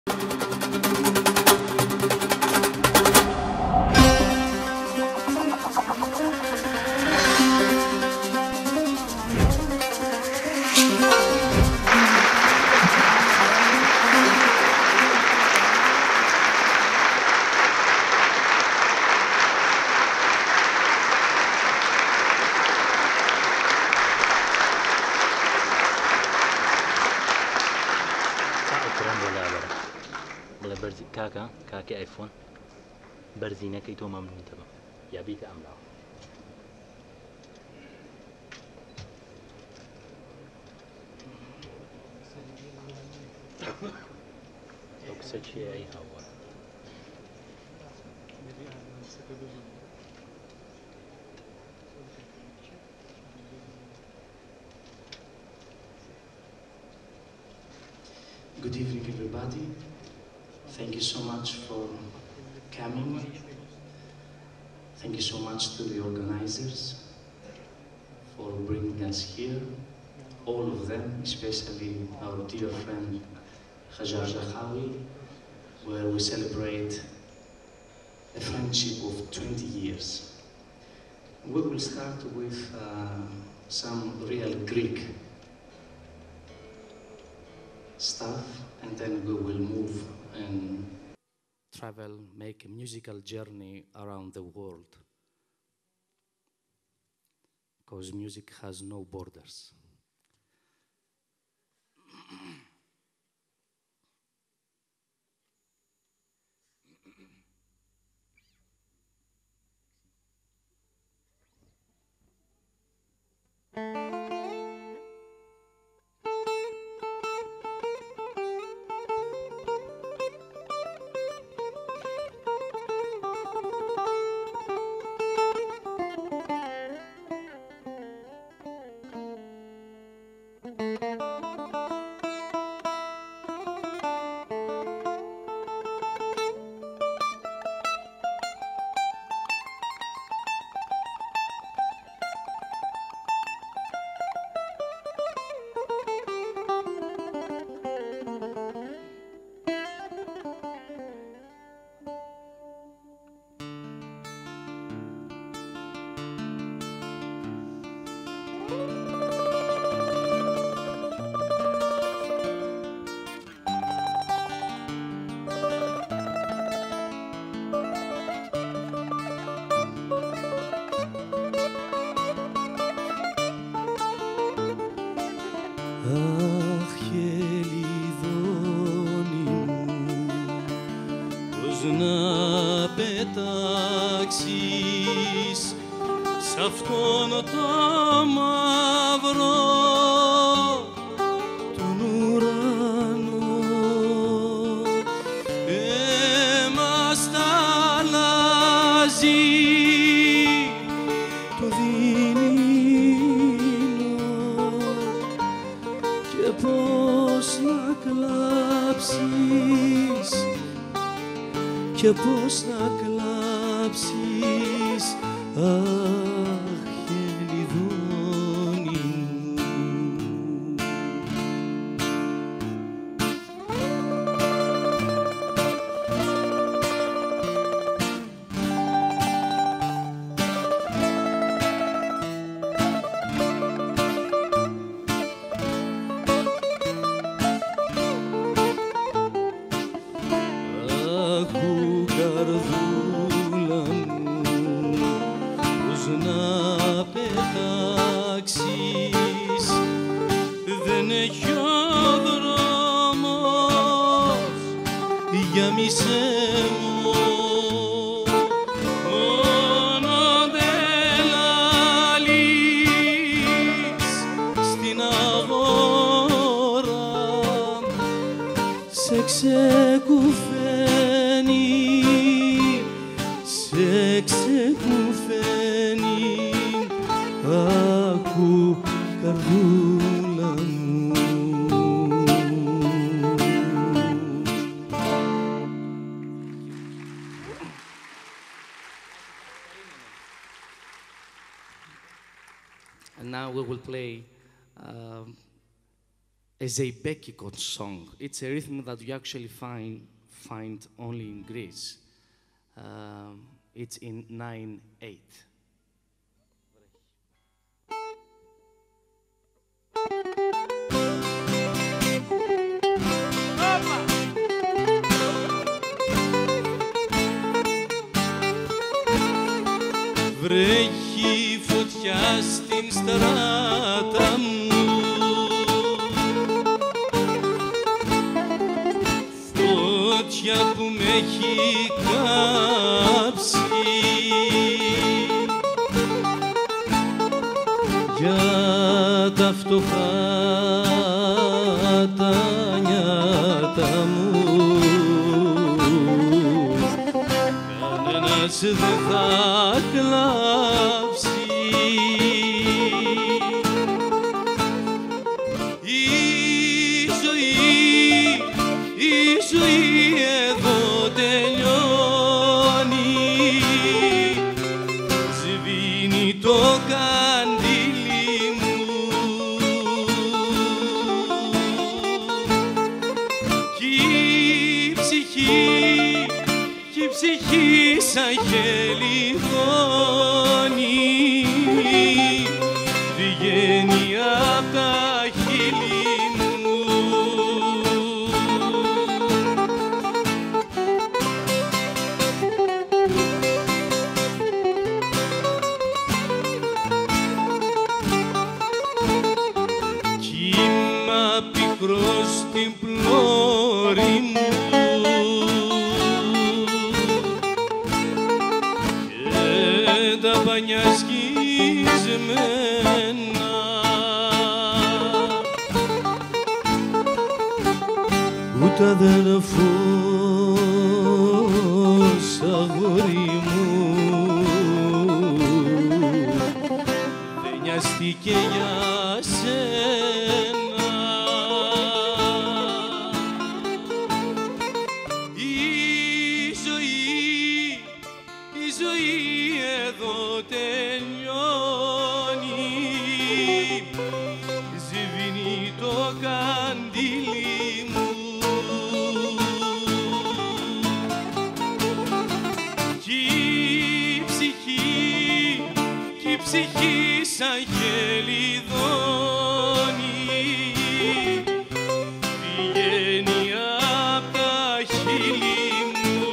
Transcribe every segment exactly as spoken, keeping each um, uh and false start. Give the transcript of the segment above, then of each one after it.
كاكا كاكي ايفون برزينه كي تو ممنون تبا يا بيت املا اكسد شيء اي هوا Good evening, everybody. Thank you so much for coming. Thank you so much to the organizers for bringing us here. All of them, especially our dear friend Hajar Zahawy, where we celebrate a friendship of twenty years. We will start with uh, some real Greek stuff, and then we will move and travel, make a musical journey around the world. Because music has no borders. Αχ, γελιδόνι μου, πώς να πετάξεις σ' αυτόν το μαύρο τον ουρανό. Εμάς τα αλλάζει το δεινινό και πώς να κλάψεις και πώς να κλάψεις, αχ, γελιδόνι μου. Άκου, καρδούλα μου, πώς να πετάξεις, δεν έχει ο δρόμος για μισέ μου. Μόνο δεν λαλείς στην αγορά, σε ξεκουφαίνει, σε ξεκουφαίνει. Άκου, καρδούλα μου. And now we will play um, a Zeybekikot song. It's a rhythm that you actually find, find only in Greece. Um, it's in nine eight. Βρέχει φωτιά στην στράτα μου, φωτιά που με έχει κάψει, για τα φτωχά τα νιάτα μου κανένας δεν θα κλάψει. Η ζωή, η ζωή εδώ τελειώνει, σβήνει το καντήλι μου κι η ψυχή, κι η ψυχή σαν χελιδόνι βγαίνει απ' τα χείλη μου. Κύμα πικρό στην πλώρη μου και τα πανιά σκισμένα ούτε αδερφός αγόρι μου δεν νοιάστηκε για σένα. Η ζωή, η ζωή εδώ τελειώνει, σβήνει το καντήλι μου κι η ψυχή, κι η ψυχή σαν χελιδόνι βγαίνει απ' τα χείλη μου.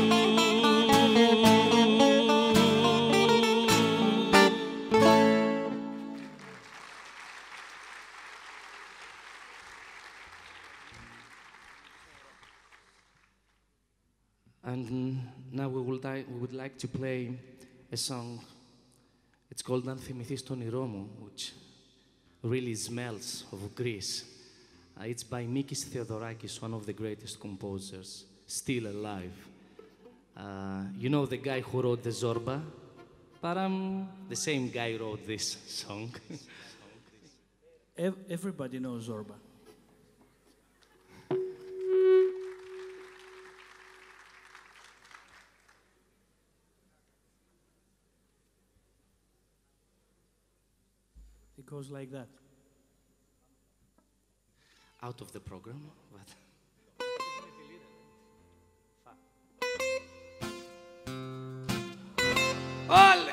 And now we would, like, we would like to play a song. It's called Αν θυμηθείς τον όνειρό μου, which really smells of Greece. Uh, it's by Mikis Theodorakis, one of the greatest composers still alive. Uh, you know the guy who wrote the Zorba? But um, the same guy wrote this song. Ev- Everybody knows Zorba. It goes like that. Out of the program, but... Ole!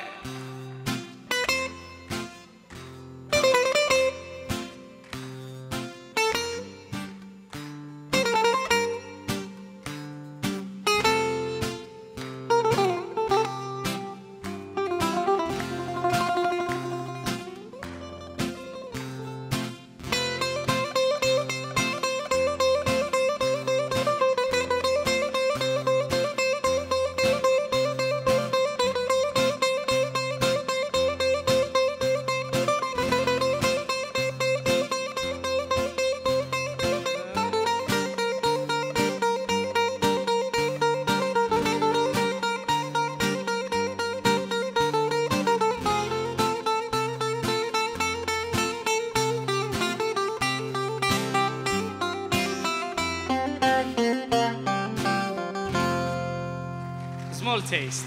Small taste.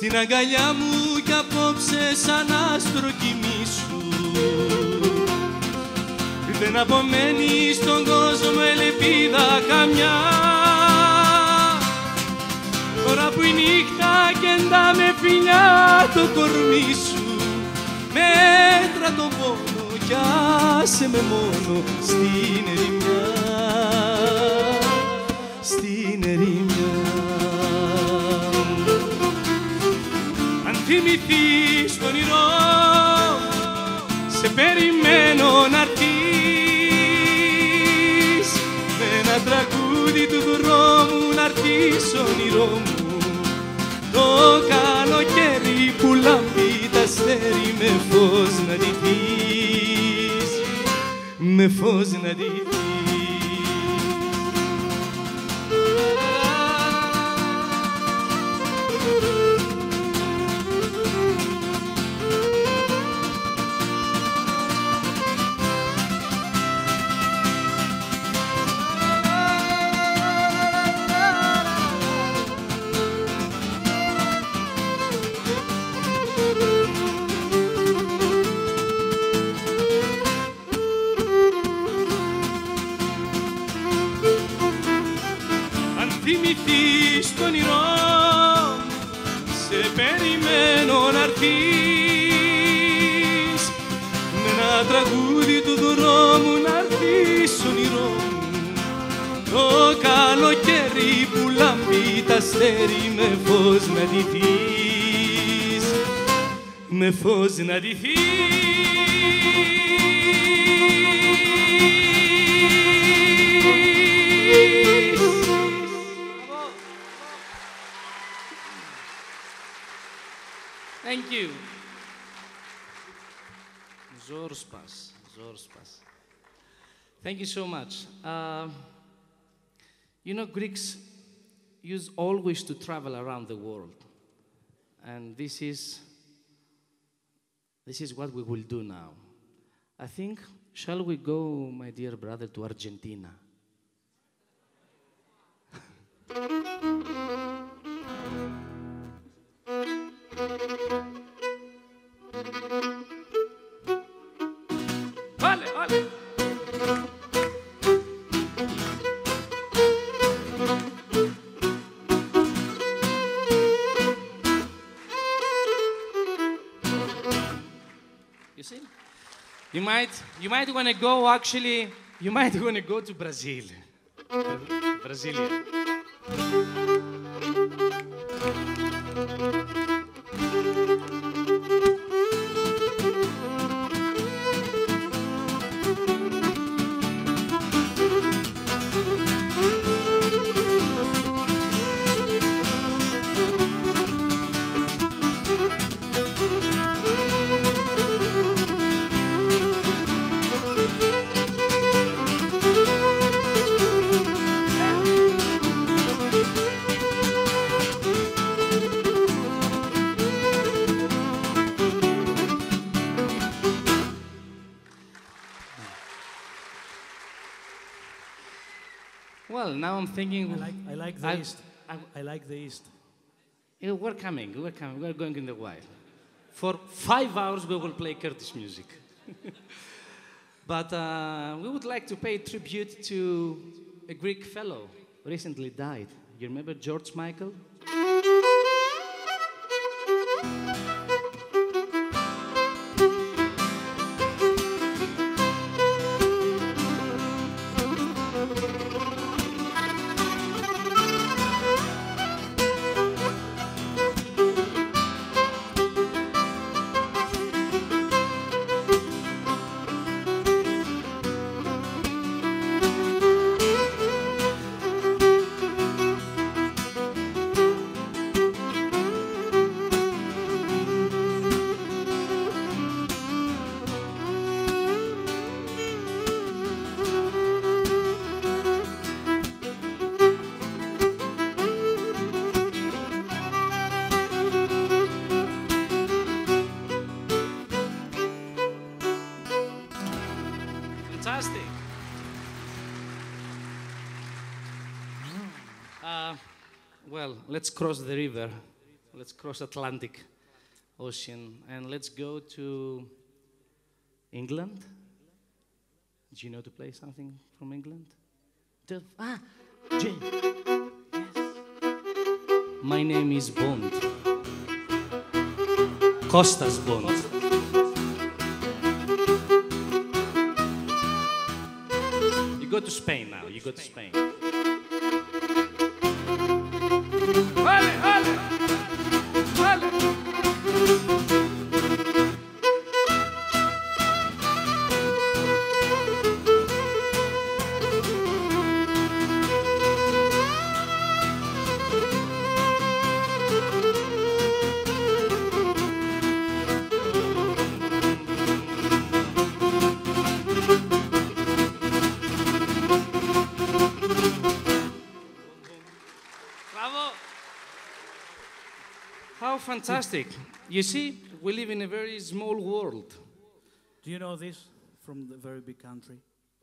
στην αγκαλιά μου κι απόψε σαν άστρο κοιμήσου. Δεν απομένει στον κόσμο ελπίδα καμιά, τώρα που η νύχτα κεντά με φιλιά το κορμί σου. Μέτρα τον πόνο κι άσε με μόνο στην ερημιά, στην ερημιά. Αν θυμηθείς το όνειρό, σε περιμένω να έρθεις με ένα τραγούδι του δρόμου να έρθεις όνειρό μου. Το καλοκαίρι που λάμπει τα αστέρι με φως να ντυθείς, με φως να ντυθείς. Θυμηθείς το όνειρό, σε περιμένω να έρθεις με ένα τραγούδι του δρόμου να έρθεις όνειρό μου. Το καλοκαίρι που λάμπει τα αστέρι με φως να ντυθείς, με φως να ντυθείς. Thank you. Zorspas, Zorspas. Thank you so much. Uh, you know, Greeks used always to travel around the world. And this is, this is what we will do now. I think, shall we go, my dear brother, to Argentina? Vale, vale. You see? You might, you might want to go, actually, you might want to go to Brazil. Brasilia. Well, now I'm thinking. I like, I like the I- East. I- I like the East. Yeah, we're coming, we're coming, we're going in the wild. For five hours we will play Kurdish music. But uh, we would like to pay tribute to a Greek fellow who recently died. You remember George Michael? Fantastic. Uh, well, let's cross the river. let's cross Atlantic Ocean and let's go to England. Do you know to play something from England? The, ah, Jane. Yes. My name is Bond. Costas Bond. You go to Spain now. You go to Spain. Vale, vale, vale. Fantastic. You see, we live in a very small world. Do you know this from the very big country?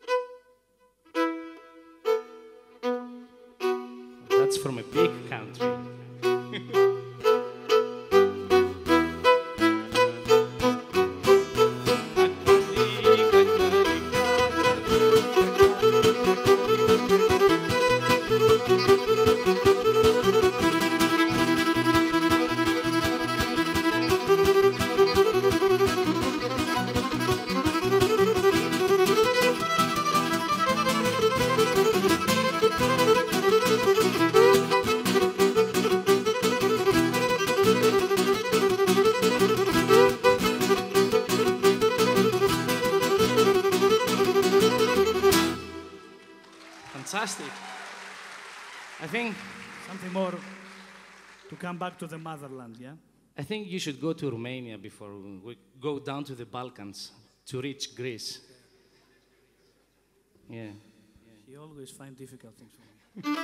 That's from a big country. Fantastic. I think something more to come back to the motherland, yeah? I think you should go to Romania before we go down to the Balkans to reach Greece. Yeah. You always find difficult things for me.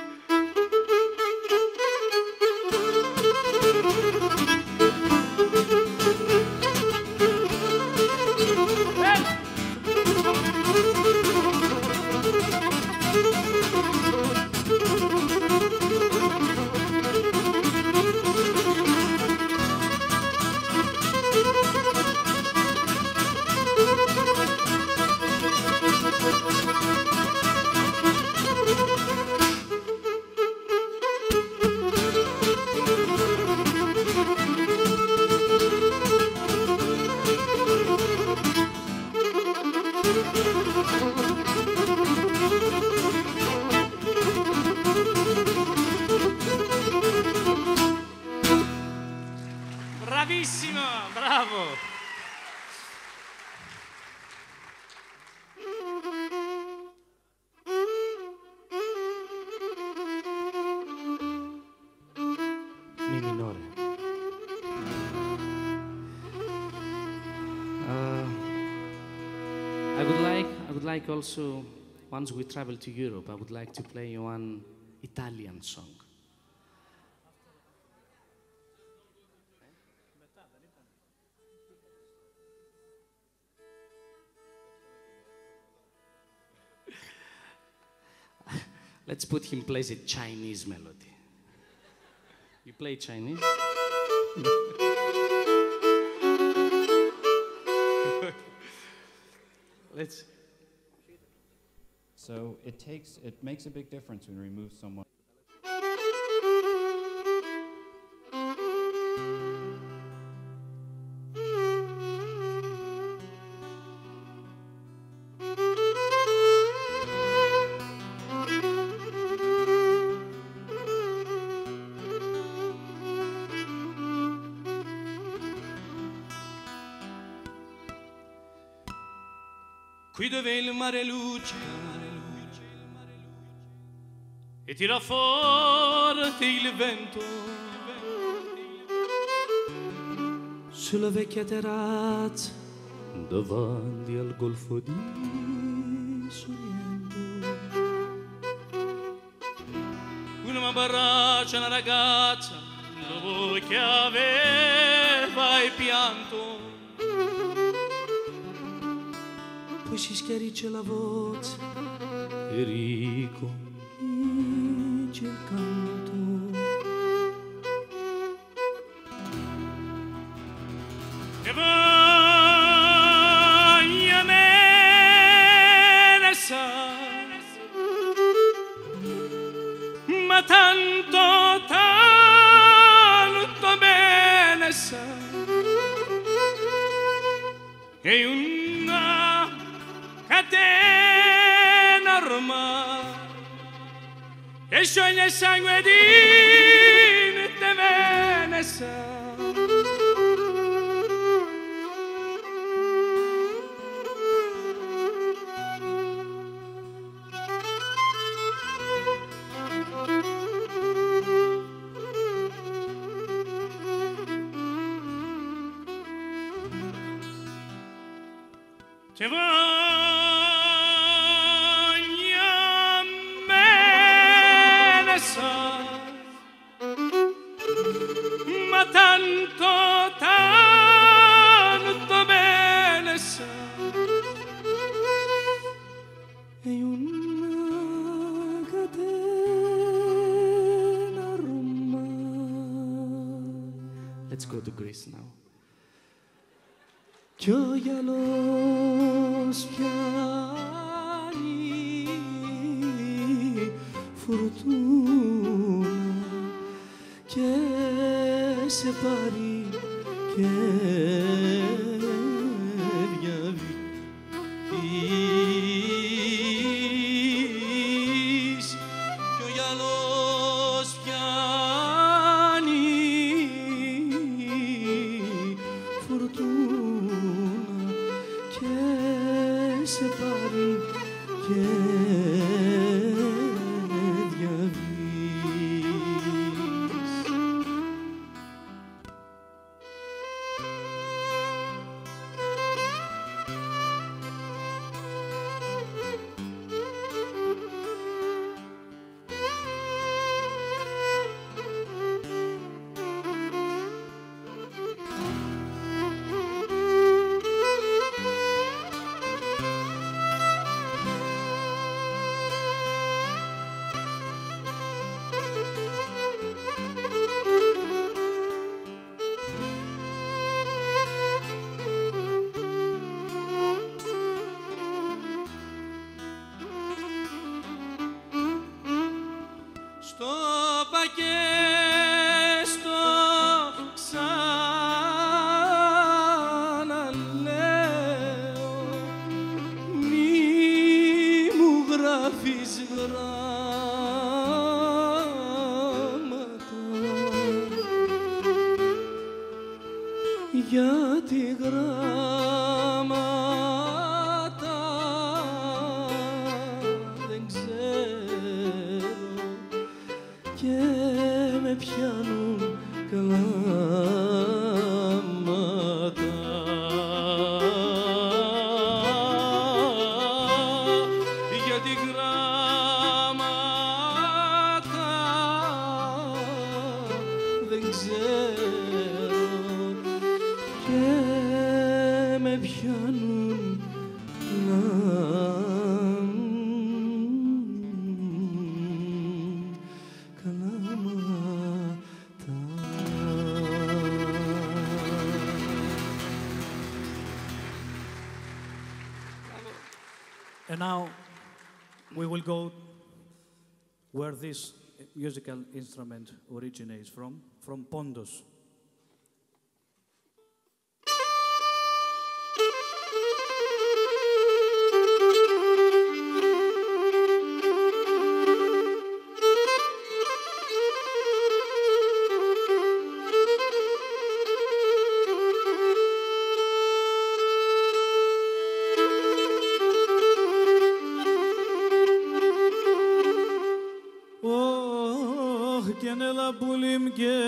Bravissimo, bravo. Mi minore. Uh, I would like, I would like also, once we travel to Europe, I would like to play one Italian song. Let's put him plays a Chinese melody. You play Chinese? Let's. So it takes, it makes a big difference when you remove someone. Qui dove il mare luce e tira forte il vento sulla vecchia terrazza davanti al golfo di Sorrento una m'abbraccia una ragazza dopo che aveva il pianto poi si schiarisce la voce e ricomincia il canto. e una catena ormai che scioglie sangue di te venessa. Se voglia me ne sa, ma tanto, tanto bene sa. E una catena ormai. Let's go to Greece now. Κι ο γυαλός πιάνει φουρτούνα και σε πάρει και διαβείς. Κι ο γυαλός πιάνει φουρτούνα και σε πάρει και διαβείς. Στο πακέ στο ξαναλέω, μη μου γράφεις γράμματα, γιατί γράμματα δεν ξέρω και με πιάνουν κλάματα. Γιατί γράμματα δεν ξέρω και με πιάνουν And now we will go where this musical instrument originates from, from Pontos. Genela bulim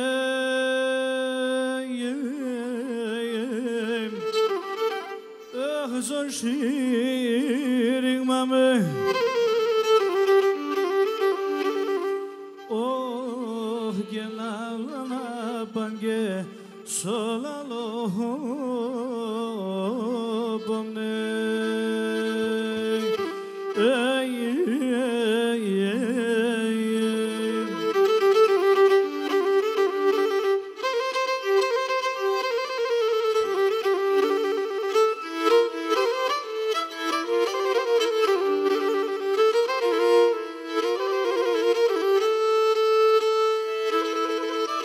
geyem Ah zor şirin mame Oh genala bange solalo bomne Ey ey ey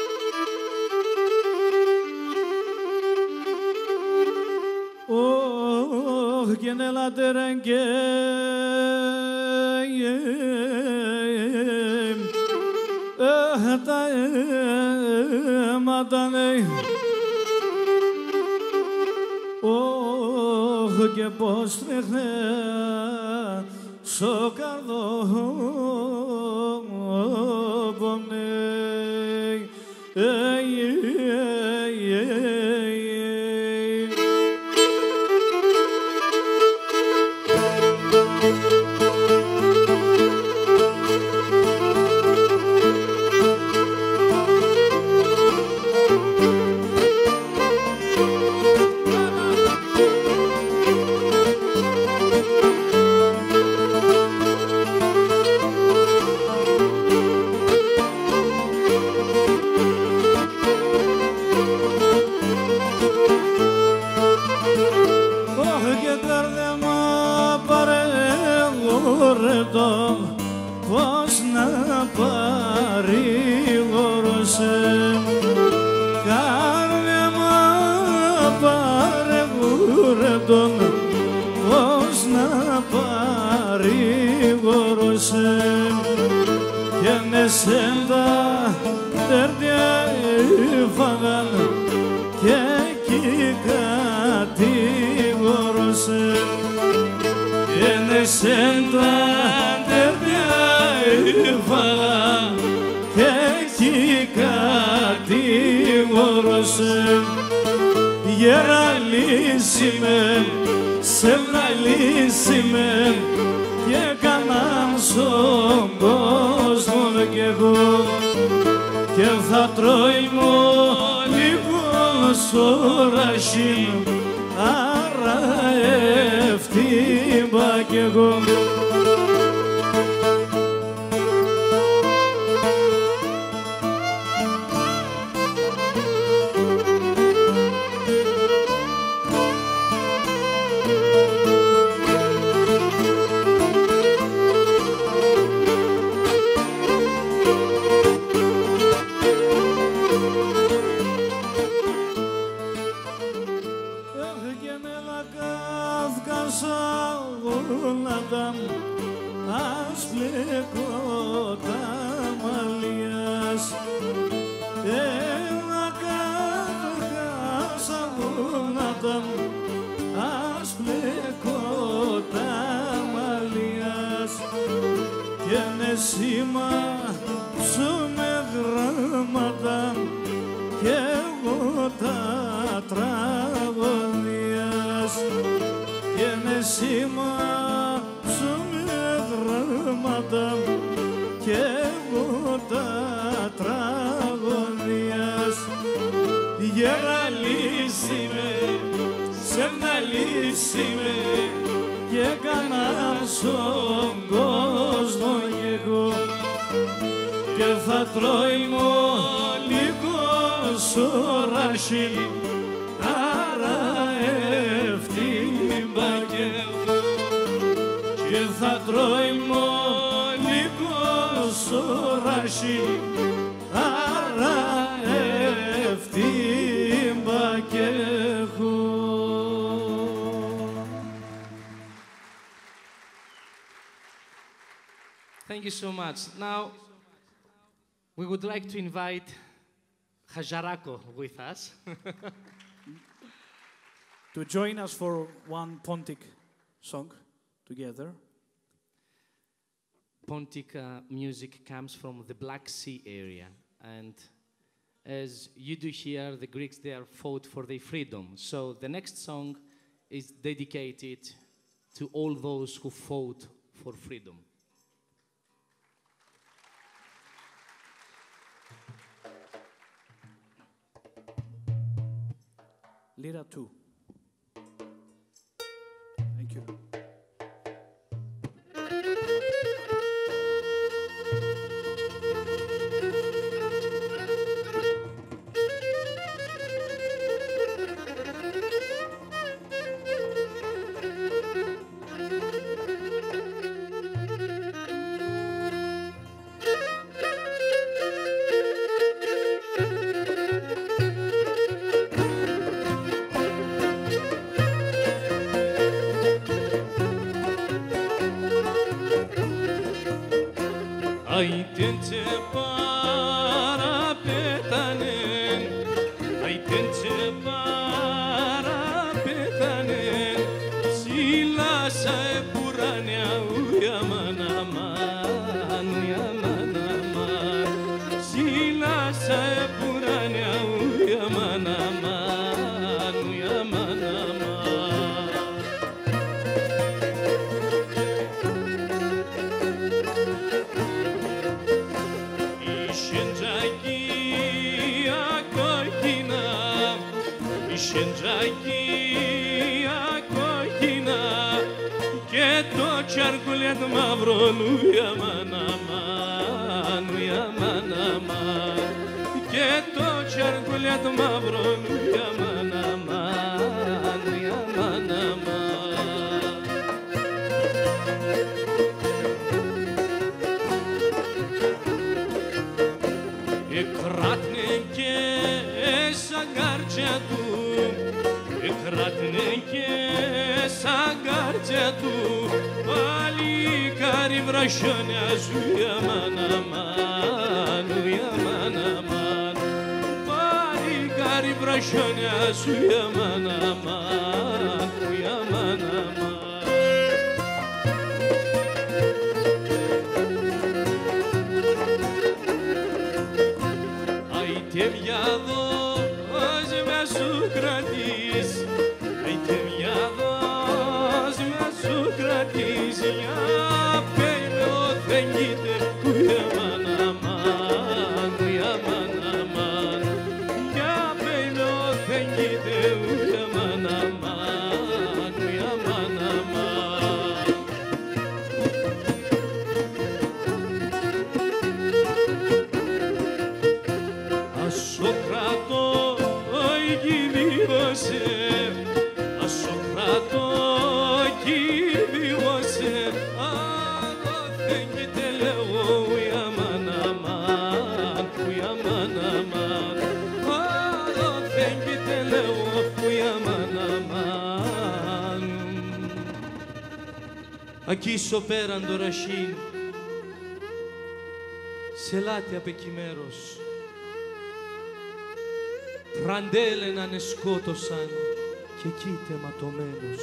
Oh Oh, gene la derenge Ehta madane Oh, και πως τρέχνε στο καρδόμονε Πώς να παρηγορούσε Καρδιά παρηγορε τον Πώς να παρηγορούσε Και νεσέντα τερτιά φάγαν Και εκεί κατηγορούσε Και νεσέντα και εκεί κατηγορούσε γεραλίσιμε, σευναλίσιμε και έκαναν στον κόσμο κι εγώ και θα τρώει λίγο στο ραχί άρα ευτύμπα κι εγώ. Thank you so much. Now, we would like to invite Hajarako with us. To join us for one Pontic song together. Pontic uh, music comes from the Black Sea area, and as you do here, the Greeks there fought for their freedom. So the next song is dedicated to all those who fought for freedom. Lira two. Thank you. φυλακία κόκκινα και το τσαρκουλέτ μαύρο νουια μαναμάν, νουια μαναμάν και το τσαρκουλέτ μαύρο νουια μαναμάν, νουια μαναμάν. Εκράτνε και σαν κάρτια του, εκράτνε και σαν κάρτια του, παλικάρι βρασιόνια σου για μαναμάν, για μαναμάν, παλικάρι βρασιόνια σου για μαναμάν, για μαναμάν. Και μια δός με σου κρατείς, και μια δός με σου κρατείς, για πέλο δεν γείται ουια μαναμάν, ουια μαναμάν, για πέλο δεν γείται ουια μαναμάν, ουια μαναμάν. Ασοκρατώ κηδίωσε, ασοκρατώ κηδίωσε, αδόθεν λέγω ουια μαναμάν, ουια μαναμάν, αδόθεν λέγω ουια μαναμάν. Ακίσω πέραν το ρασίν, σε λάτι απ' εκεί μέρος, Ραντέλε να σκότωσαν και εκεί ματωμένος.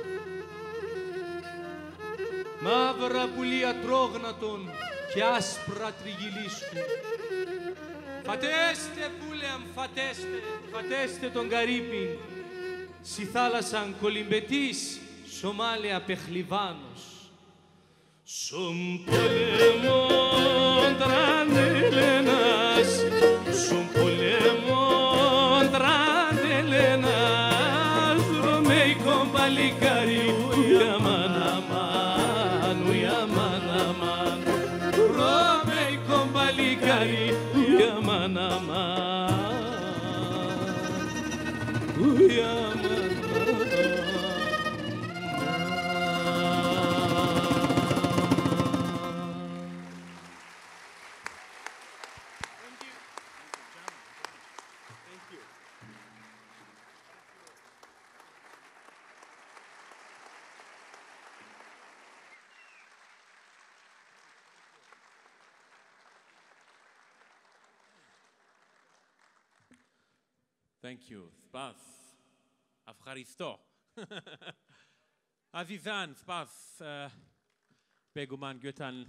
Μαύρα πουλία τρόγνατον και άσπρα τριγυλίσκου. Φατέστε πουλεαμ, φατέστε, φατέστε τον Καρύπιν. Στη θάλασσαν κολυμπετής, Σομάλια πεχλιβάνος. Σον πολεμόν τραντελένας, σον πολεμόν τραντελένας, ρωμαϊκό παλικάρι, ουια μαναμάν, ουια μαναμάν, ρωμαϊκό παλικάρι, ουια μαναμάν, ουια μαναμάν. Thank you. Σπαθ. Ευχαριστώ. Αζιζάν, σπαθ. Μπέγουμαν Götan.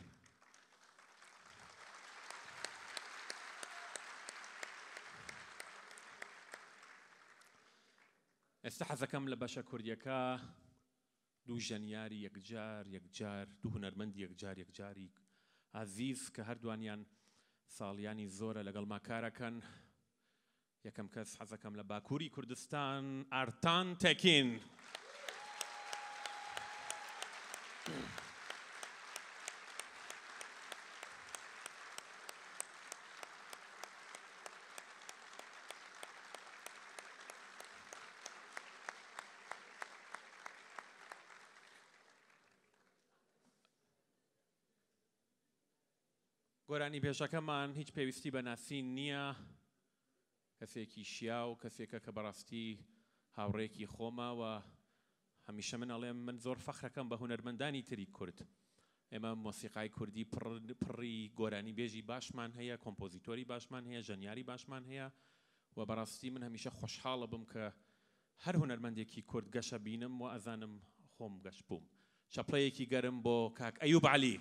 استحزكم لباشا كرديكا دو جنياري يكجار يكجار دو هنرمند يكجار يكجاري عزيز كهردوانيان صالياني زورة لقل ما كاركن يكم كس حزكم لباكوري كردستان أرتان تاكين. گۆرانی پێشەکەمان هیچ پێویستی بە ناسین نییە، کەسێکی شیاو کەسێکە کە بەڕاستی هاوڕێکی خۆمەوە. هەمیشە من ئەڵێم من زۆر فەخرەکەم بە هونەرمەندانی تری کورد. ئێمە مۆسیقای کوردی پڕی گۆرانی بێژی باشمان هەیە، کۆمپۆزیتۆری باشمان هەیە، ژەنیاری باشمان هەیە و بەڕاستی من هەمیشە خۆشحاڵە بم کە هەر هونەرمەندێکی کورد گەشە بینم و ئەزانم خۆم گەشت بووم. چەپڵەیەکی گەرم بۆ کاک ئەیوب عەلی.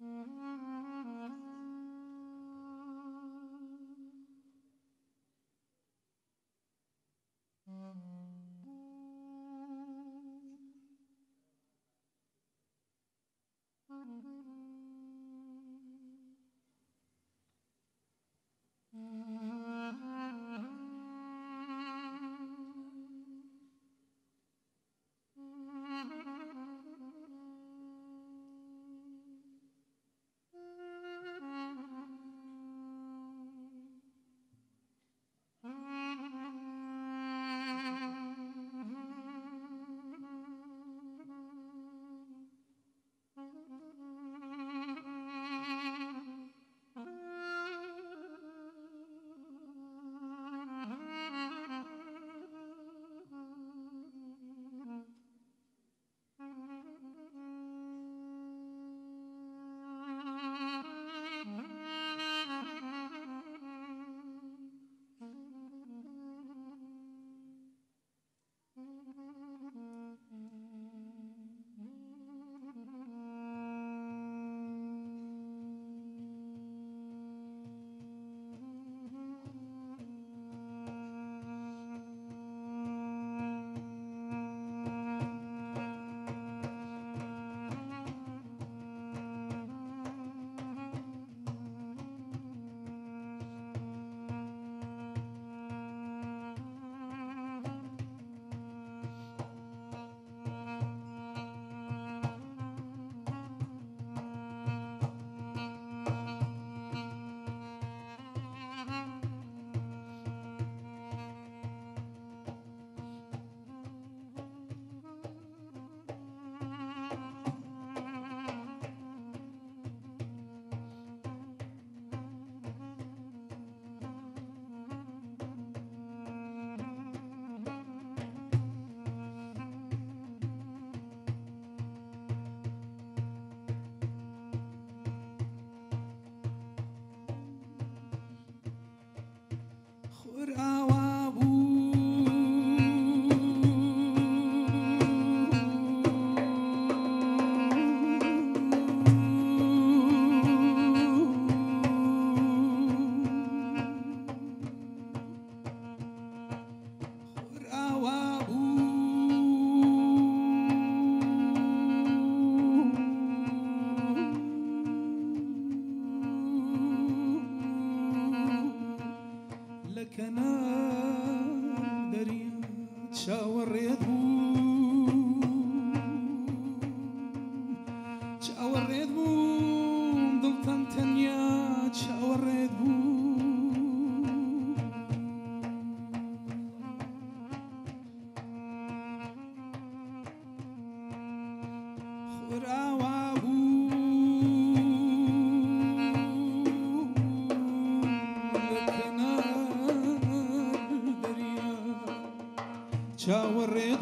شاورت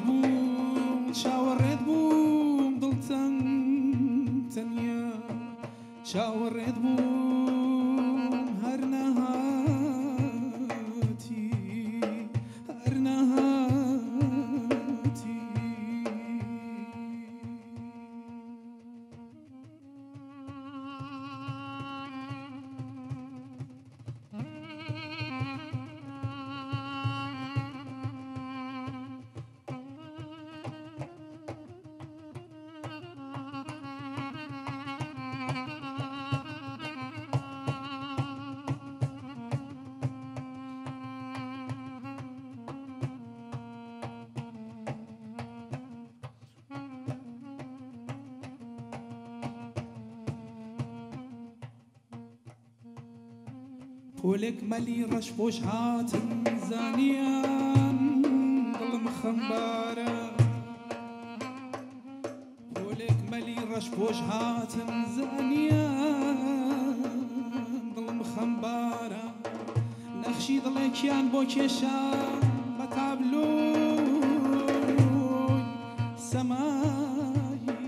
بوم شاورت بوم دلتن تنيا شاورت بوم هر نهاتي هر نهاتي ولك ملي رش بوشعات زانيان ظلم خنبارة ولك ملي رش بوشعات زانيان ظلم خنبارة نخشي ظلك يان بوكيشان بتابلون سماي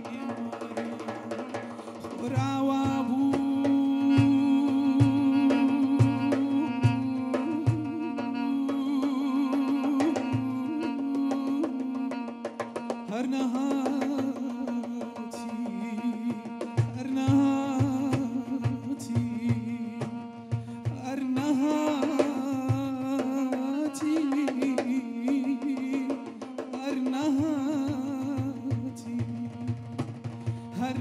وراوابو هر نهاتي هر نهاتي هر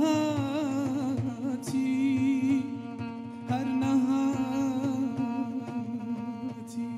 نهاتی هر نهاتی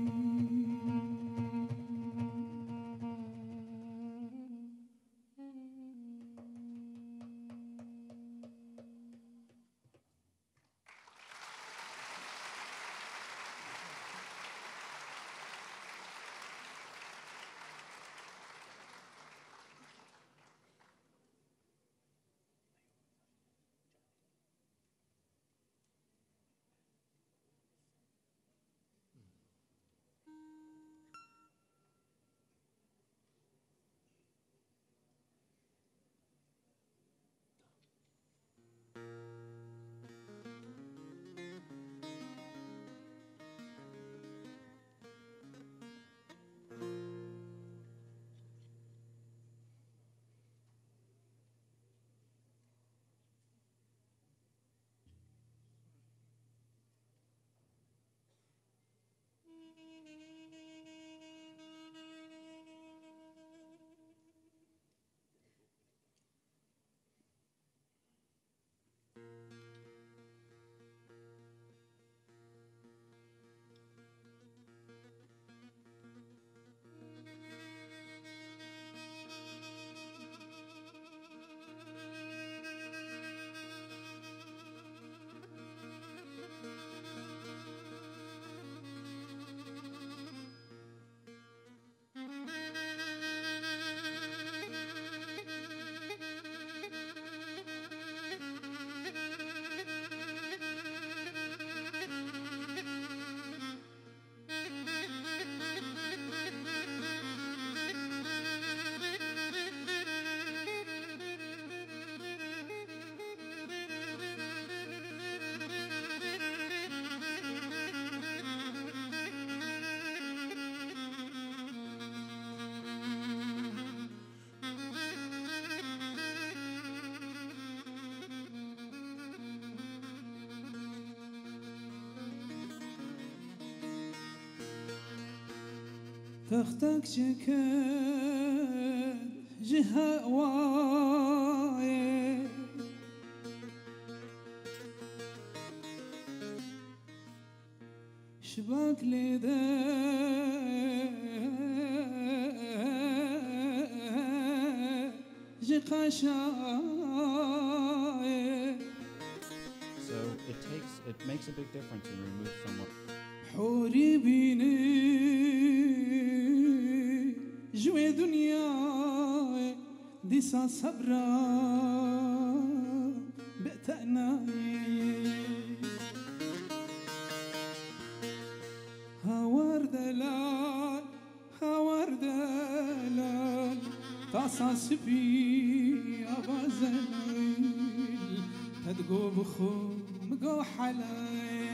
تختك شكر جهة واي شباك لدى جقاشاي. So it takes, it makes a big difference when you remove someone. حوري بيني جوي دنيا ديسا صبرا بأتأناي هاور دلال هاور دلال طاسا سبي أبازل تدقو بخو مقو حلاي.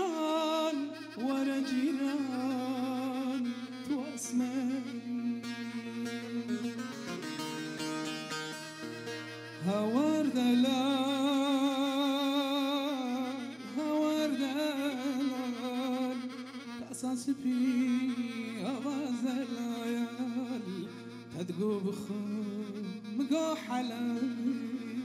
ورا جيران ورا جيران تواسمان هتقو بخو مقو حلاوي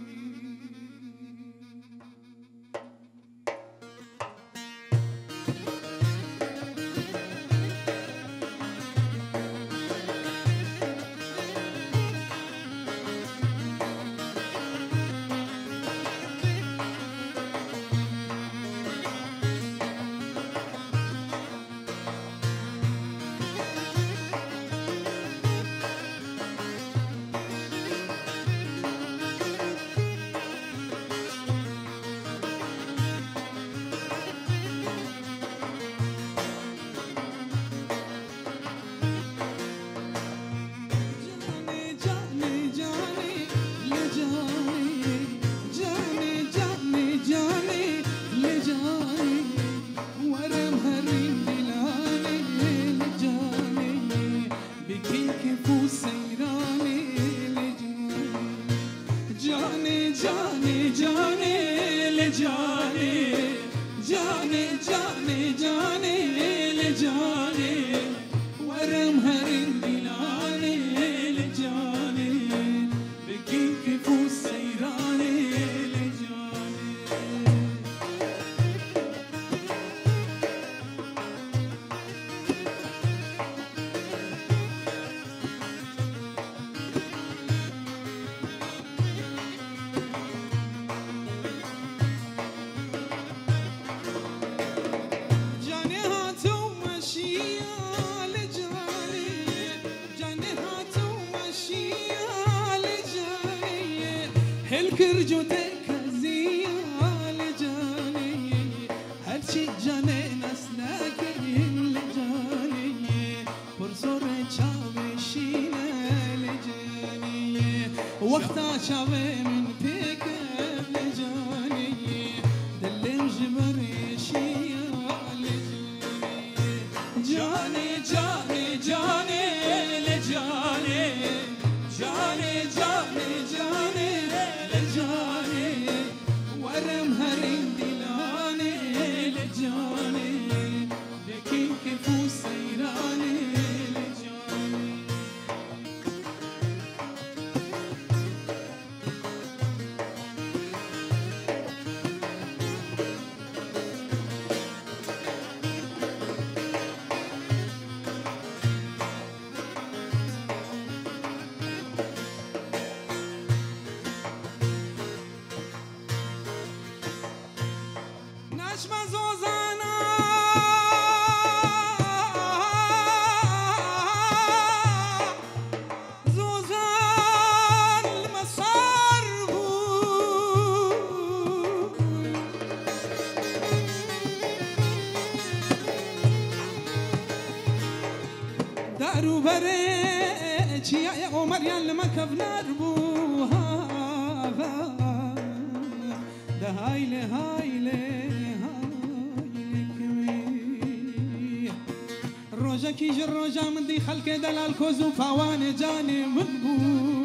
دلال کوزو فوان جاني من بو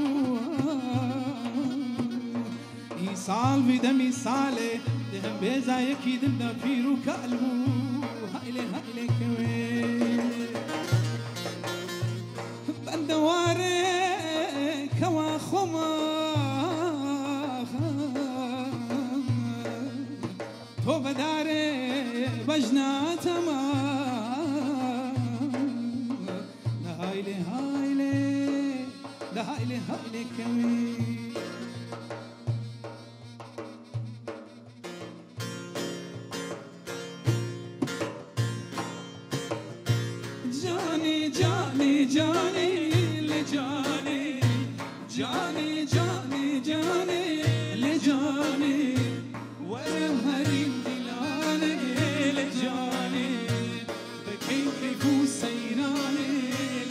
إيصال في دمي صالة دهم بيزا يكيد النفير وكالبو هايلي هايلي كوي بندواري كوا خما تو بداري بجنا تمام هايلي هايلي ده هايلي هايلي كوي جاني جاني جاني لجاني جاني جاني جاني لجاني ورم هريم دلاني لجاني بكين كيفو سيراني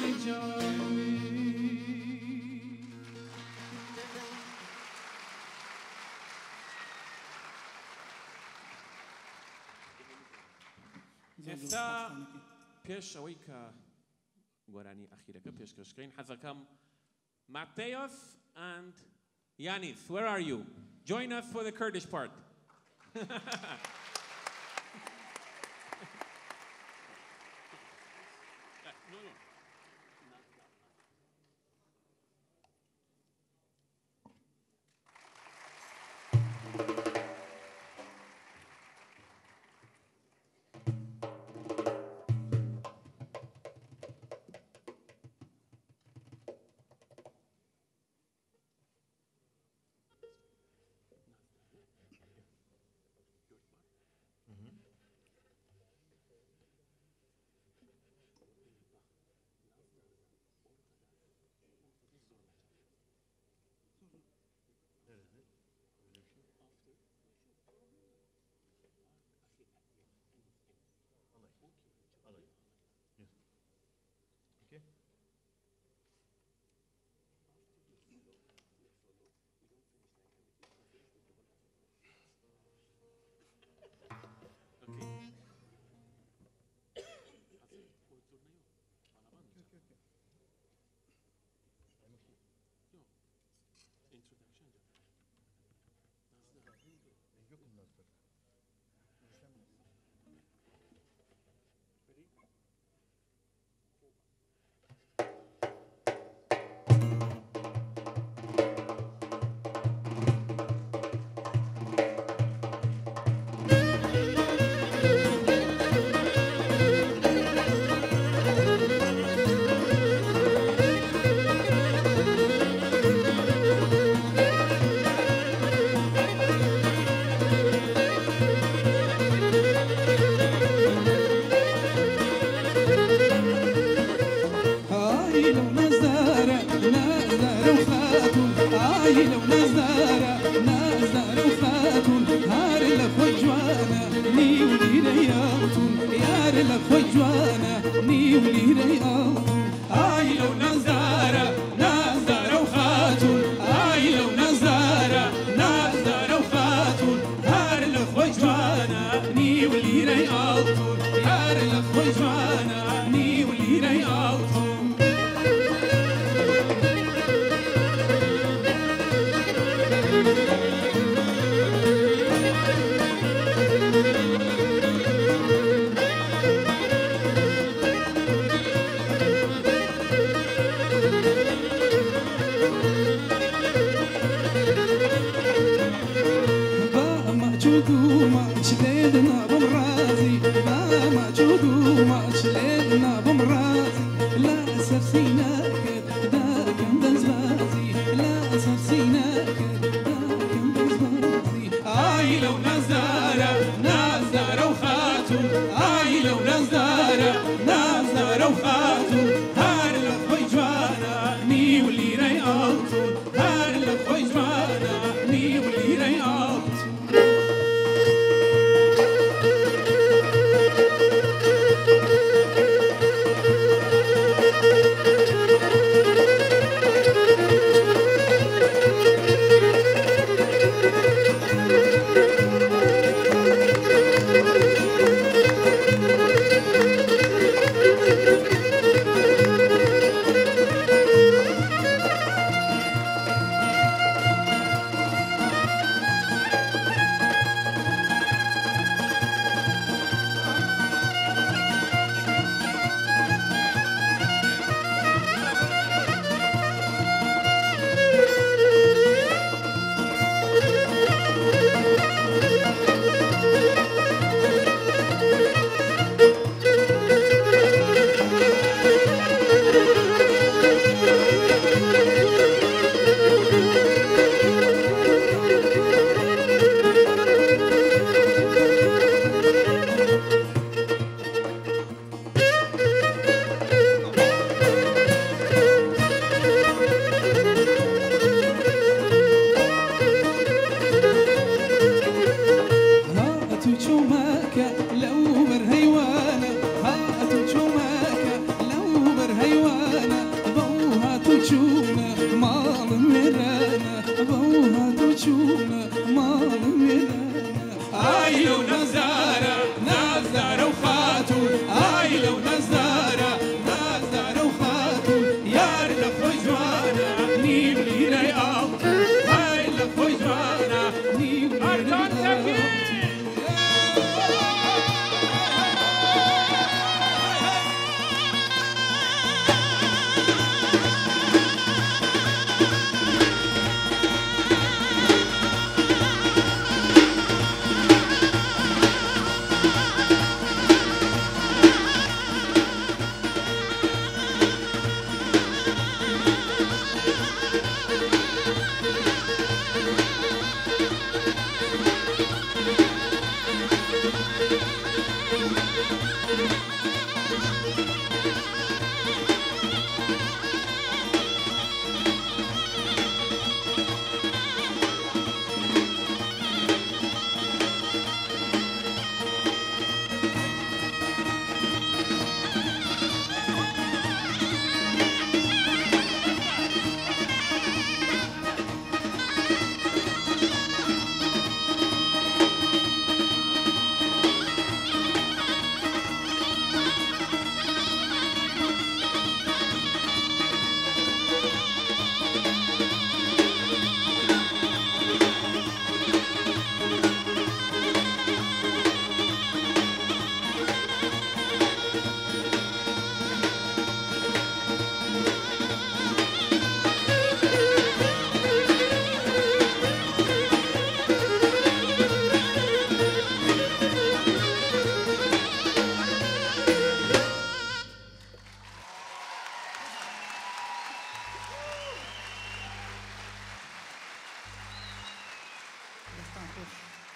ئێستا پێش ئەوەی کە گۆرانی ئەخیرەکە پێشکەشکەین حەزەکەم Matthaios and Giannis, where are you? Join us for the Kurdish part.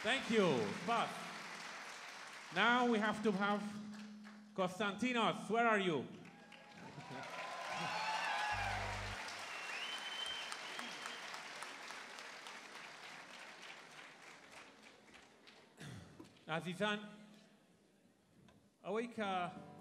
Thank you. But now we have to have Konstantinos. Where are you? عزیزان ئەوەی کە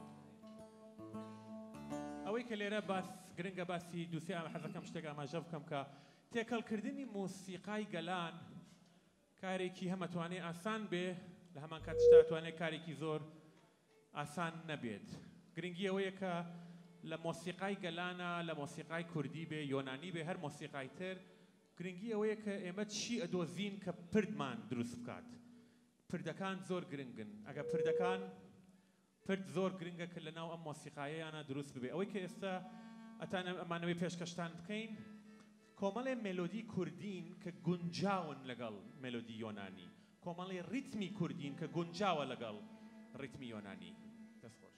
ئەوەی کە لێرە باس گرنگە باسی دووسێ ئەمە حەزەکەم شتێک ئاماژە بکەم کە تێکەڵکردنی مۆسیقای گەلان کارێکی هەمەتوانێ ئاسان بێ لە هەمان کاتشتا توانێت کارێکی زۆر ئاسان نەبێت گرنگی ئەوەیە کە لە مۆسیقای گەلانە لە مۆسیقای کوردی بێ یۆنانی بێ هەر مۆسیقای تر گرنگی ئەوەیە کە ئێمە چی ئەدۆزین کە پردمان دروست بکات پردەکان زۆر گرنگن ئەگە پردەکان پرد زۆر گرنگە کە لەناو ئەم مۆسیقایەیانە دروست ببێ ئەوەی کە ئێستا ئەتان ئەمانەوەی پێشکەشتان بکەین کۆمەڵێ مێلۆدی کوردین کە گونجاون لەگەڵ مێلۆدی یۆنانی کۆمەڵێ ریتمی کوردین کە گونجاوە لەگەڵ ریتمی یۆنانی دەستخۆش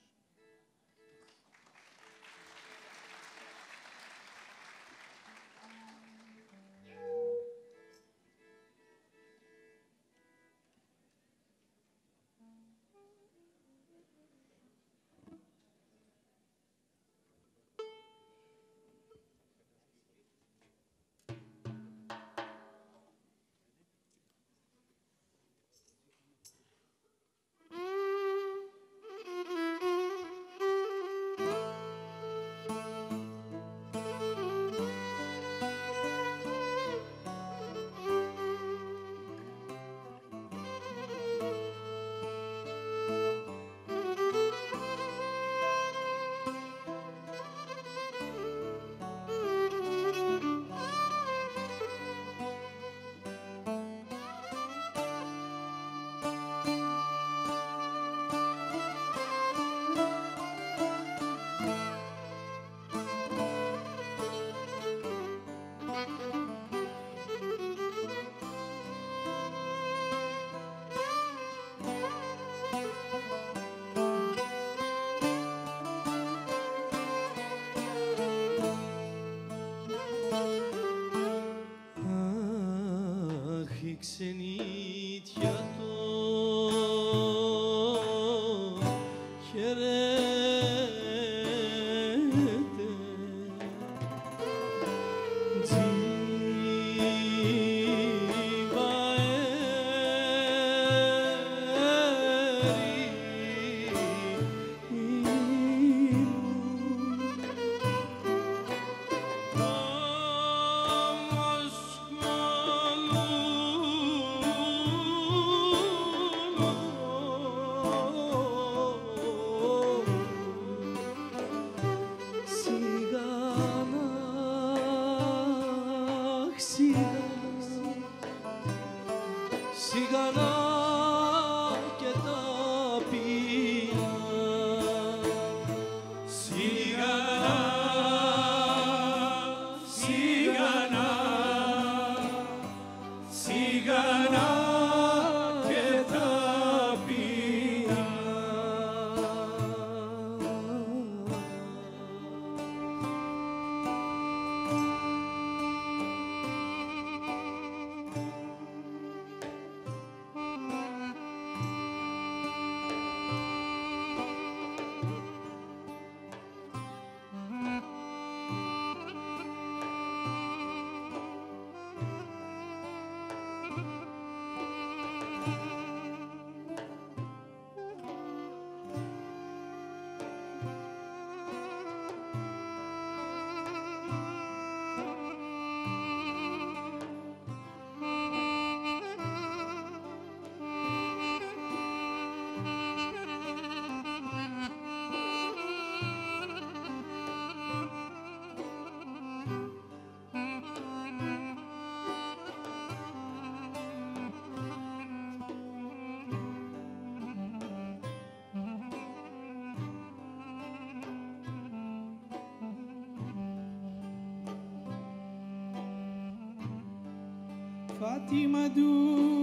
فاطمة دو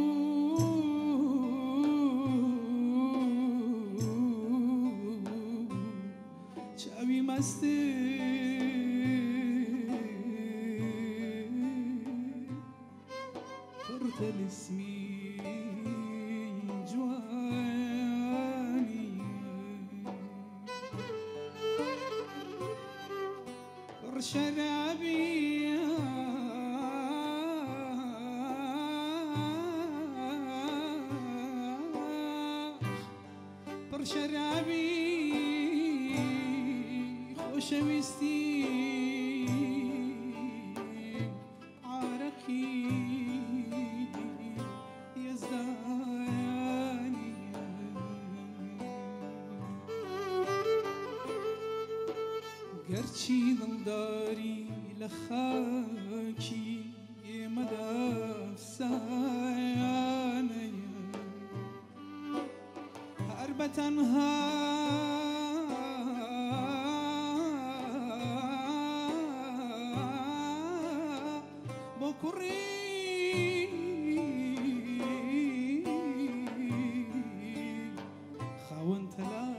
چاوی مسته فرت الاسمی گرچی دلداری لخاکی مدافسانه هر بتنها بکری خوان تلا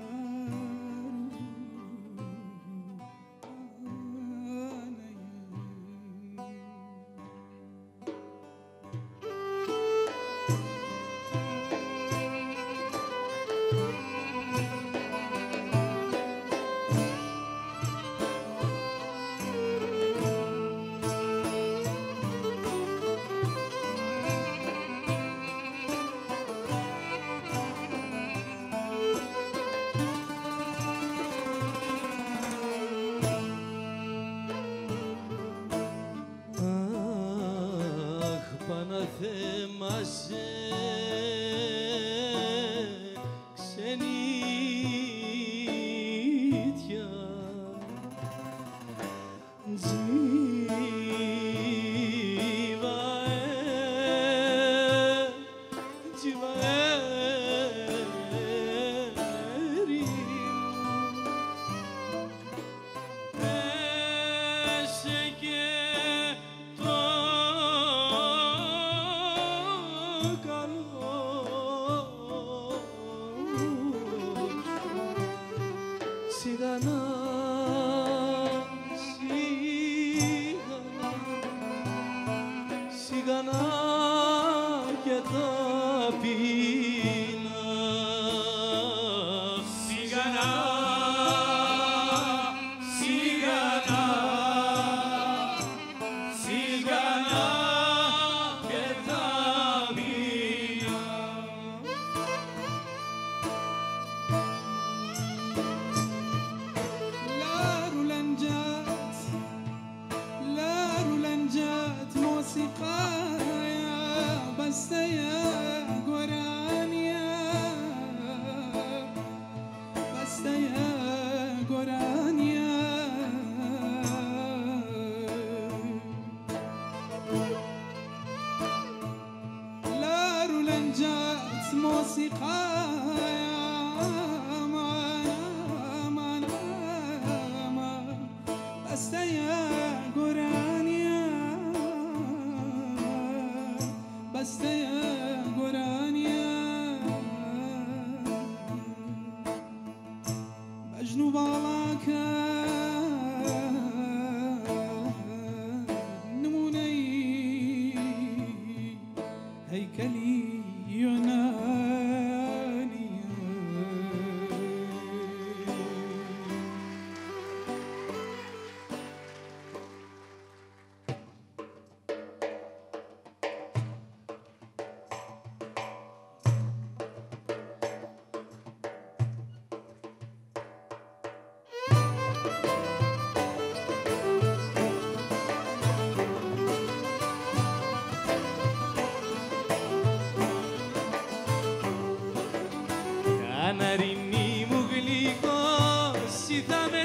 Καναρινή μου γλυκό, εσύ θα με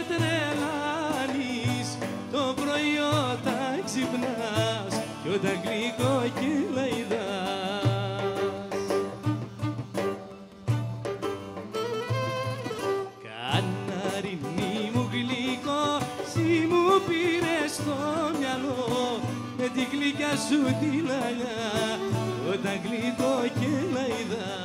τρελάνεις. Το πρωί όταν ξυπνάς κι όταν γλυκό και λαϊδάς. Καναρινή μου γλυκό, εσύ μου πήρες στο μυαλό με τη γλυκιά σου τη λαλιά όταν γλυκό και λαϊδάς.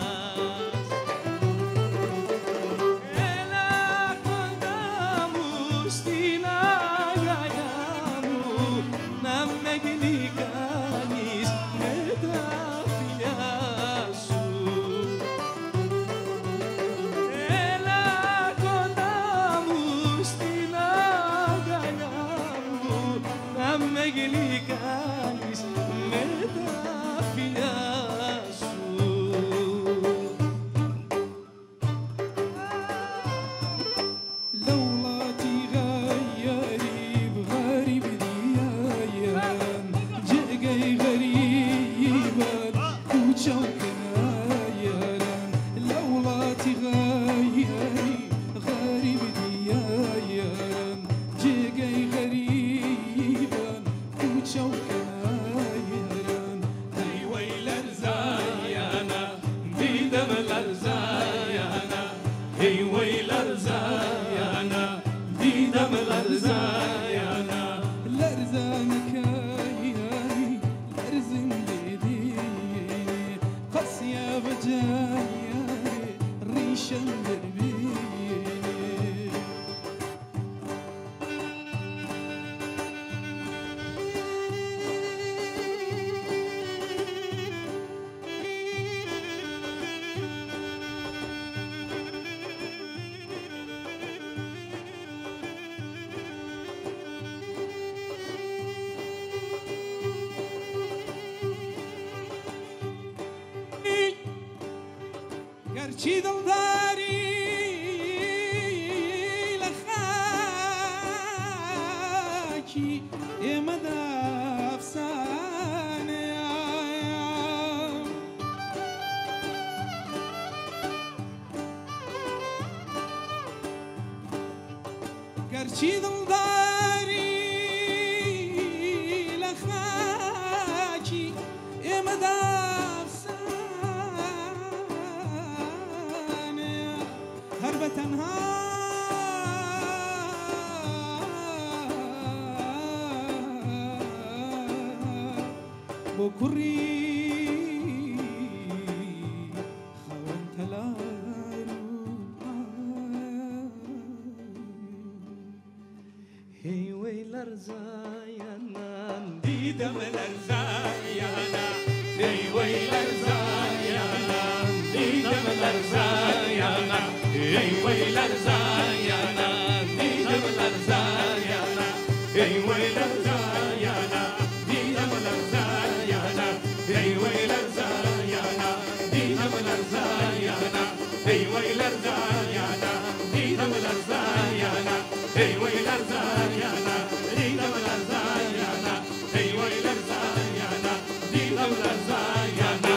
Μου με γλυκάνεις με τα φιλιά σου. لولاتي غيري بغريب ديايا جاي غريبا وشوكنايا لولاتي غيري غريب ديايا جاي غريبا وشوكنايا هي ويل الزايانا ديدم الزايانا هي ويل الزايانا ديدم الزايانا الارزانك ياي الارزم بيدي قصيا بجايا ريشا دربي قرشي دلداري لخاكي يا مدى أفساني قرشي دلداري لخاكي يا مدى تنها بكري خوان تلارو هي ويل ارزايانا ديدم الارزايانا هي ويل ارزايانا ديدم الارزايانا هي ويل ارزايانا ديدم الارزايانا هي ويل ارزايانا ديدم الارزايانا هي ويل ارزايانا ديدم الارزايانا هي ويل ارزايانا ديدم الارزايانا هي ويل ارزايانا ديدم الارزايانا هي ويل ارزايانا ديدم الارزايانا.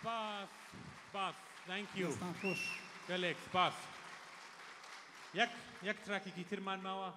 سپاس سپاس thank you دەستان خۆش گەلێک سپاس یەک یەک تراکێکی ترمان ماوە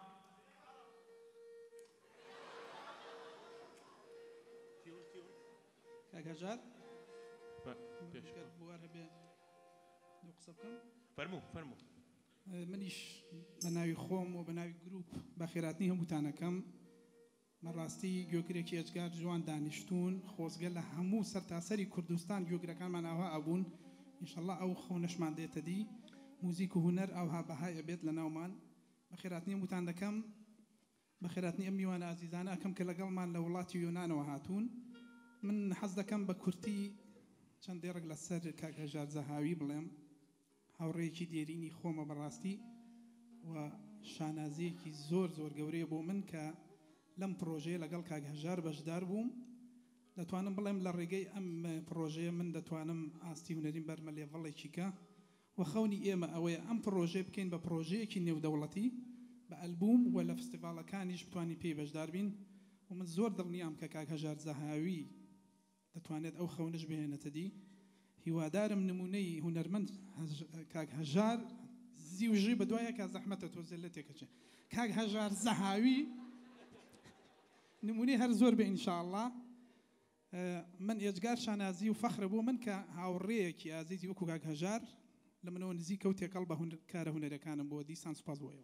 کاک هەژار پێش بوار هەبێ دوو قسە بکەم فەرموو فەرموو منیش بە ناوی خۆم و بە ناوی گروپ بەخێراتنی هەمووتانەکەم بەڕاستی گوێگرێکی ئەجگار جوان دانیشتون خۆزگە لە هەموو سەرتاسەری کوردستان گوێگرەکانمان ئاوا ئەبوون ئینشەڵڵا ئەو خەونەشمان دێتە دی موزیک و هونەر ئەوها بەهای ئەبێت لە ناومان بەخێراتنی هەمووتان دەکەم بەخێراتنی ئەم میوانە ئازیزانە ئەکەم کە لەگەڵمان لە وڵاتی یۆنانەوە هاتوون من حەز دەکەم بە کورتی چەندێ ڕێک لەسەر کاک هەژار زەهاوی بڵێم هاوڕێیەکی دێرینی خۆمە بەڕاستی و شانازیەکی زۆر زۆر گەورەیە بۆ من کە لەم پرۆژەیە لەگەڵ کاک هەژار بەشدار بووم دەتوانم بڵێم لە ڕێگەی ئەم پرۆژەیە من دەتوانم ئاستی هونەریم بەرمە لێڤەڵێکی کە و خەونی ئێمە ئەوەیە ئەم پرۆژێ بکەین بە پرۆژەیەکی نێودەوڵەتی بە ئەلبوم و لە فستیڤالەکانیش بتوانین پێی بەشدار بین و من زۆر دڵنیام کە کاک هەژار زەهاوی دەتوانێت ئەو خەونش بهێنێتە دی هیوادارم نمونەی هونەرمەند کاک هەژار زیوژی بە دوایە کە زەحمەتە تۆزێ لە تێکەچێ کاک هەژار زەهاوی نمونەی هەر زۆر بێ ئینشاءڵڵا من ئێجگار شانازی و فەخرە بۆ من کە هاوڕێیەکی ئازیزی وەکو کاک هەژار لە منەوە نزیکە و تێکەڵ بە کارە هونەرەکانم بۆ دیسان سوپاس بۆیەوە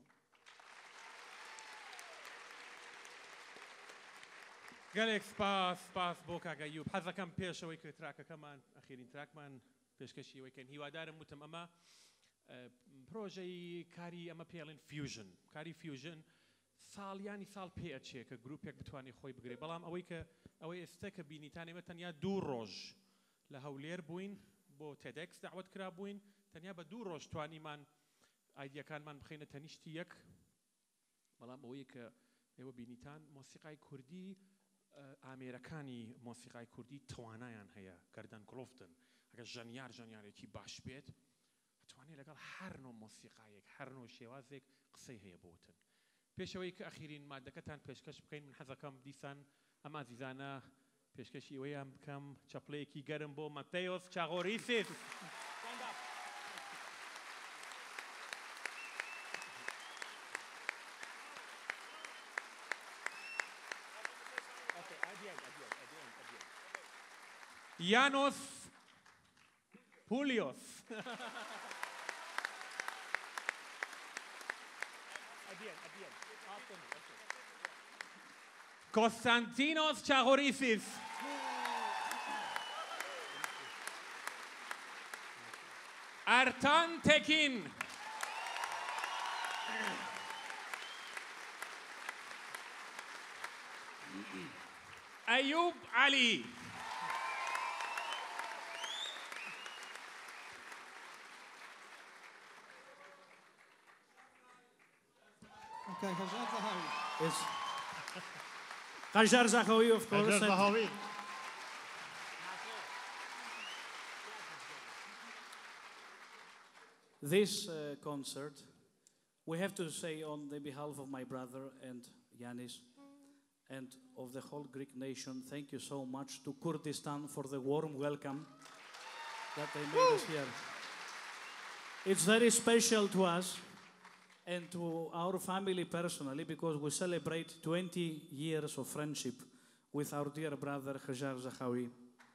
گەلێک سپاس سپاس بۆ کاک ئەیوب حەزەکەم پێشەوەی کە تراکەکەمان ئەخیرین تراکمان پێشکەشی ئەوەیکەن هیوادارم وتم ئەمە پرۆژەی کاری ئەمە پێڵێن فیوژن کاری فیوژن ساڵیانی ساڵ پێ ئەچێ کە گروپێک بتوانێت خۆی بگرێ بەڵام ئەوەی کە ئەوەی ئێستا کە بینیتان ئێمە تەنیا دوو ڕۆژ لە هەولێر بووین بۆ تێدەکس داوت کرا بووین تەنیا بە دوو ڕۆژ توانیمان ئایدیەکانمان بخینە تەنیشتی یەک بەڵام ئەوەی کە ئێوە بینیتان مۆسیقای کوردی ئامێرەکانی مۆسیقای کوردی توانایان هەیە گەردان کلۆفتن ئەگەر ژەنیار ژەنیارێکی باش بێت ئەتوانێت لەگەڵ هەر نوع مۆسیقایەک هەر نوع شێوازێک قسەی هەیە بۆتن پێشەوەی کە ئەخیرین مادەکەتان پێشکەش بکەین من حەزەکەم دیسان ئەم ئازیزانە پێشکەشی ئەوەیان بکەم چەپڵەیەکی گەرم بۆ ماتەیۆس چاغۆریسیس Giannis Poulios. Konstantinos Tsachouridis. Ertan Takin. Ayub Ali. Hajar Zahawy. Yes. Hajar Zahawy, of course. Hajar Zahawy. This uh, concert, we have to say on the behalf of my brother and Giannis and of the whole Greek nation, thank you so much to Kurdistan for the warm welcome that they made us here. It's very special to us and to our family personally, because we celebrate twenty years of friendship with our dear brother Hajar Zahawy.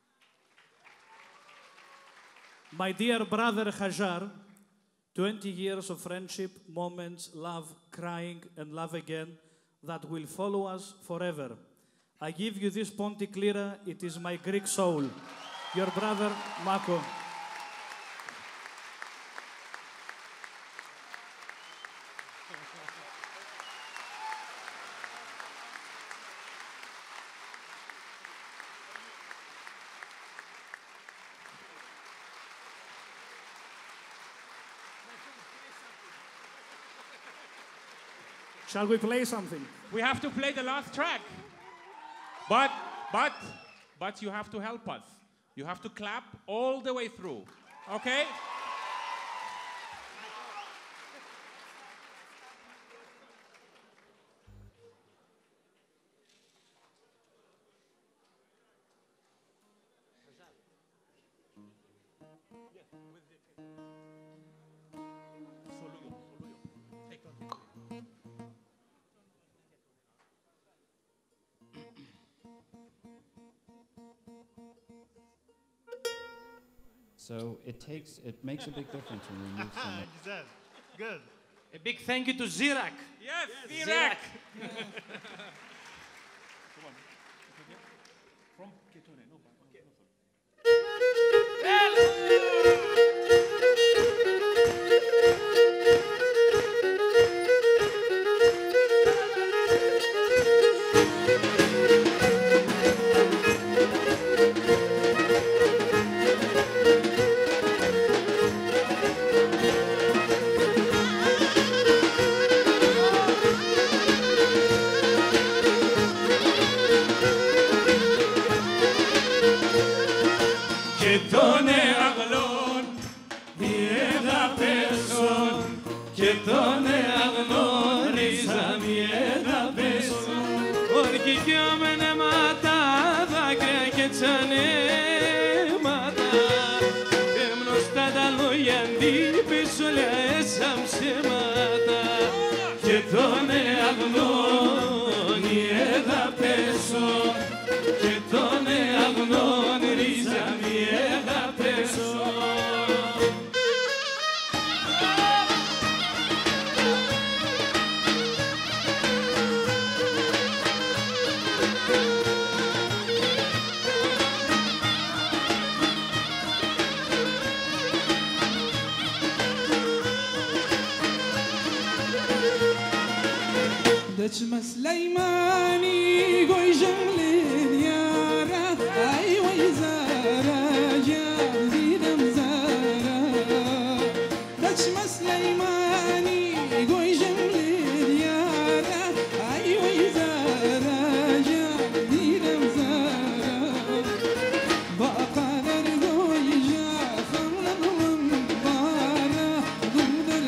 My dear brother Hajar, twenty years of friendship, moments, love, crying, and love again that will follow us forever. I give you this Pontic Lira, it is my Greek soul. Your brother, Mako. Shall we play something? We have to play the last track. But, but, but you have to help us. You have to clap all the way through. Okay? So it takes, it makes a big difference when we move someone. Güzel. Good. A big thank you to Zirak. Yes, Zirak. دچم سليماني قوي جملي ديارة أيوة زارة جابدي دم زارة دچم سليماني قوي جملي ديارة أيوة زارة جابدي دم زارة بقى قوي جا خمنا ضمن بارة ضمن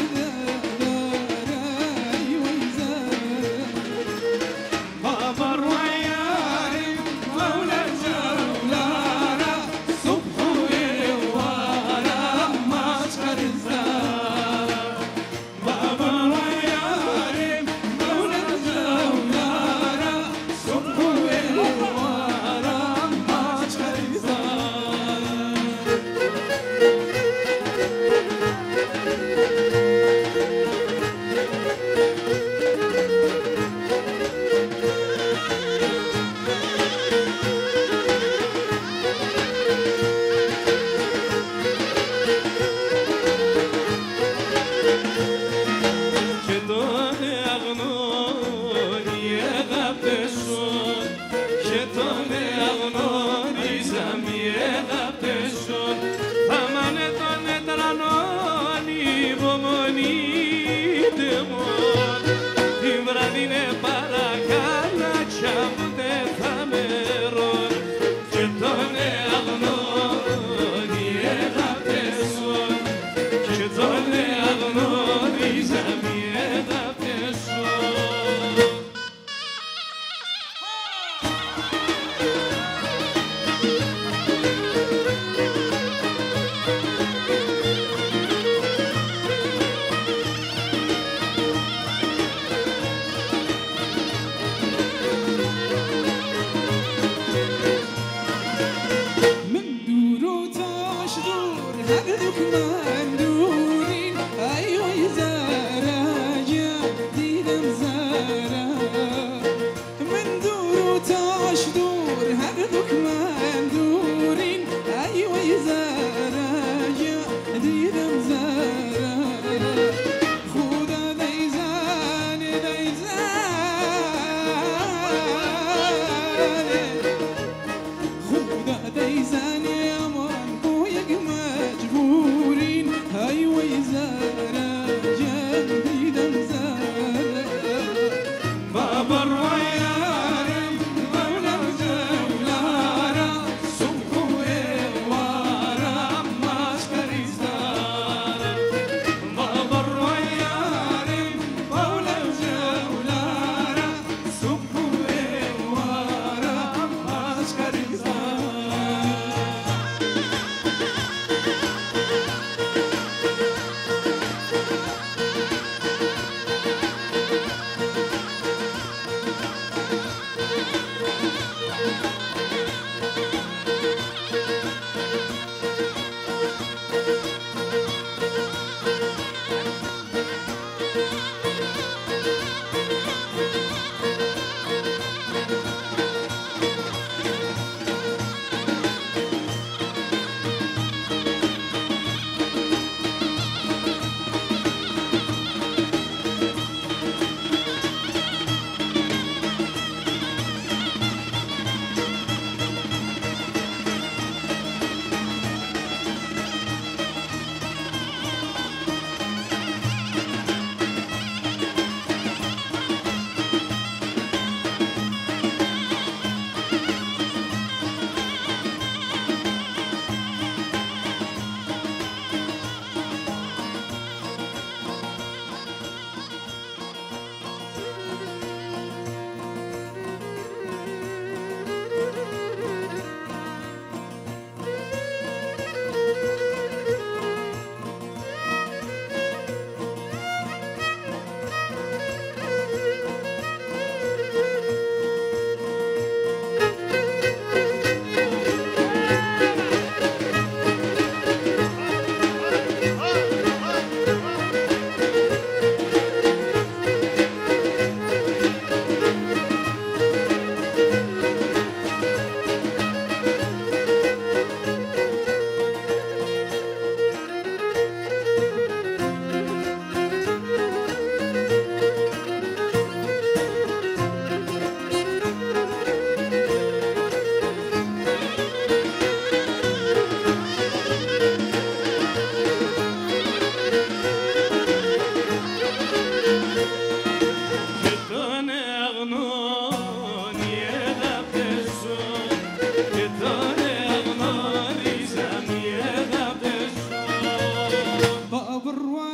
بڕوا